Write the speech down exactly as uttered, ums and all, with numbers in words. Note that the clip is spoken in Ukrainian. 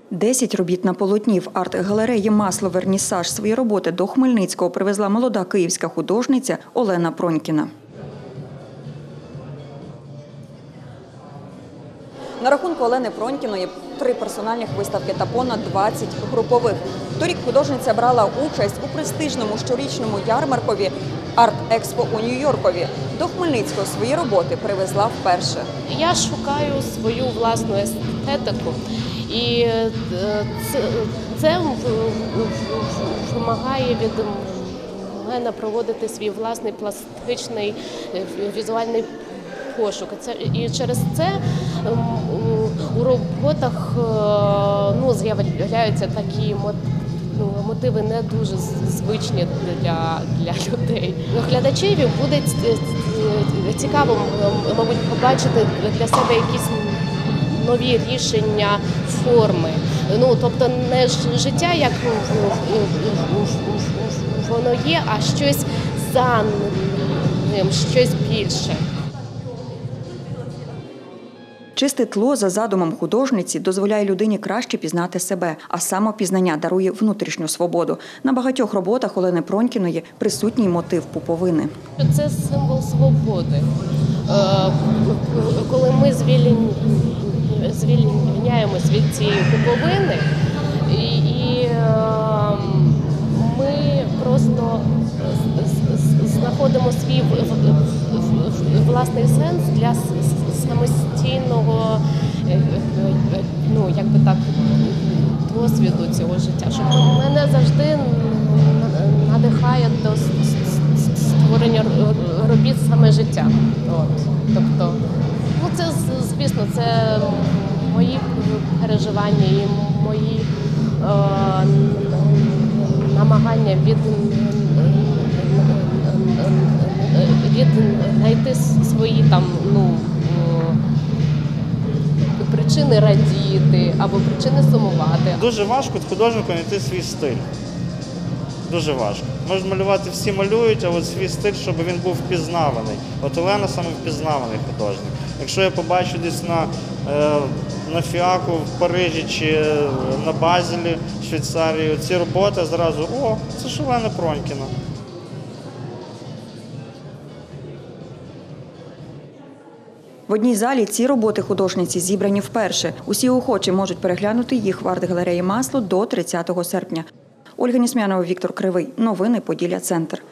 Десять робіт на полотні в арт-галереї «Масло Вернісаж» свої роботи до Хмельницького привезла молода київська художниця Олена Пронькіна. На рахунку Олени Пронькіної три персональних виставки та понад двадцять групових. Торік художниця брала участь у престижному щорічному ярмаркові «Арт-експо» у Нью-Йоркові. До Хмельницького свої роботи привезла вперше. Я шукаю свою власну естетику. І це, це вимагає від мене проводити свій власний пластичний візуальний пошук. Це, і через це у роботах ну, з'являються такі ну, мотиви не дуже звичні для, для людей. Глядачеві буде цікаво, мабуть, побачити для себе якісь нові рішення форми. Ну, тобто не життя, як воно є, а щось за ним, щось більше. Чисте тло за задумом художниці дозволяє людині краще пізнати себе, а самопізнання дарує внутрішню свободу. На багатьох роботах Олени Пронькіної присутній мотив пуповини. Це символ свободи. Коли ми звільняємось від цієї пуповини, і ми просто знаходимо свій власний сенс для самостійного, ну, як би так, досвіду цього життя. Що мене завжди надихає до створення робіт саме життя. От. Тобто, ну, це, звісно, це мої переживання і мої е, намагання від, від знайти свої там, ну, причини радіти або причини сумувати. Дуже важко художнику знайти свій стиль. Дуже важко. Можна малювати, всі малюють, а от свій стиль, щоб він був впізнаваний. От Олена саме впізнаваний художник. Якщо я побачу десь на, на Фіаку в Парижі чи на Базелі в Швейцарії ці роботи, зразу, о, це ж Олена Пронькіна. В одній залі ці роботи художниці зібрані вперше. Усі охочі можуть переглянути їх в арт-галереї «Масло» до тридцятого серпня. Ольга Несмянова, Віктор Кривий. Новини Поділля Центр.